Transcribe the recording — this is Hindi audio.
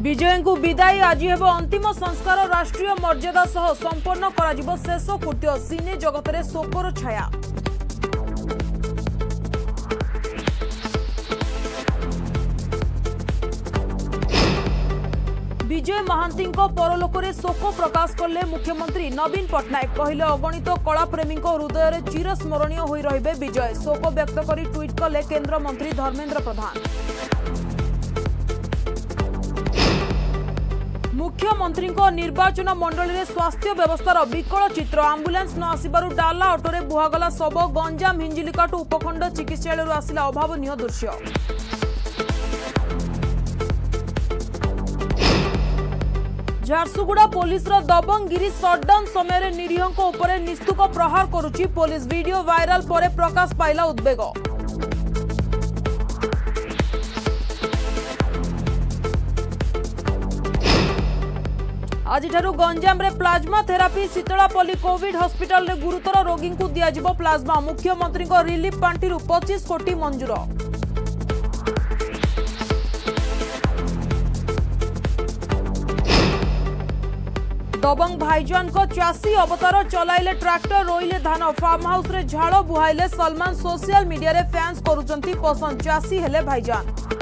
विजय को विदाई आज हेब अंतिम संस्कार राष्ट्रीय मर्यादा सह संपन्न करा शेष कृत्य सिने जगत में शोकर छाया। विजय महांती परलोक में शोक प्रकाश कले मुख्यमंत्री नवीन पट्टनायक कहले अगणित कलाप्रेमी हृदय में चिरस्मरणीय होई रहिबे विजय। शोक व्यक्त करी ट्वीट कले केंद्र मंत्री धर्मेंद्र प्रधान। मुख्यमंत्री निर्वाचन मंडल में स्वास्थ्य व्यवस्थार विकल चित्र। आंबुलांस न आसबारु डाला ऑटोरे बुहागला शव। गंजाम हिंजिलिकाटू उपखंड चिकित्सालय आसिला अभावनीय दृश्य। झारसुगुड़ा पुलिस दबंगगिरी सटडाउन समय निरीहों उपरे निस्तुक प्रहार करुची पुलिस। वीडियो वायरल पर प्रकाश पाइला उद्वेग। आज गंजाम रे plasma therapy. Sheetalapalli Covid hospital रे गुरुतर रोगी को दियाजिबो प्लाज्मा। मुख्यमंत्री रिलीफ पांटी 25 कोटी मंजूर। दबंग भाईजान को चाषी अवतार चलाइले ट्रैक्टर रोइले धान। फार्म हाउस रे झाड़ बुहाइले सलमान। सोशल मीडिया रे फैंस करुचंती पसंद। चाषी हेले भाईजान।